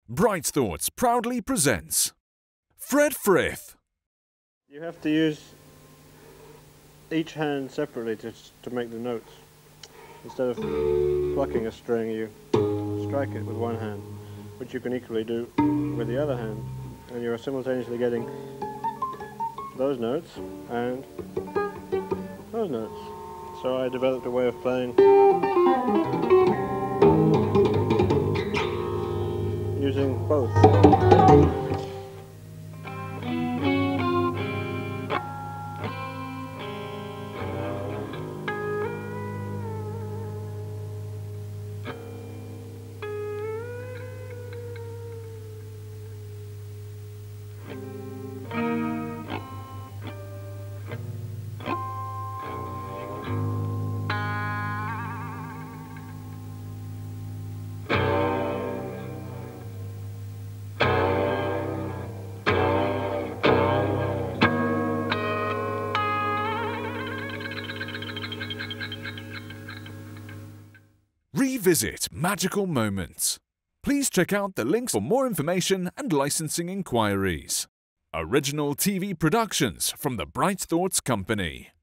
Bright Thoughts proudly presents Frith. You have to use each hand separately to make the notes. Instead of plucking a string, you strike it with one hand, which you can equally do with the other hand. And you're simultaneously getting those notes and those notes. So I developed a way of playing using both. Revisit magical moments. Please check out the links for more information and licensing inquiries. Original TV productions from the Bright Thoughts Company.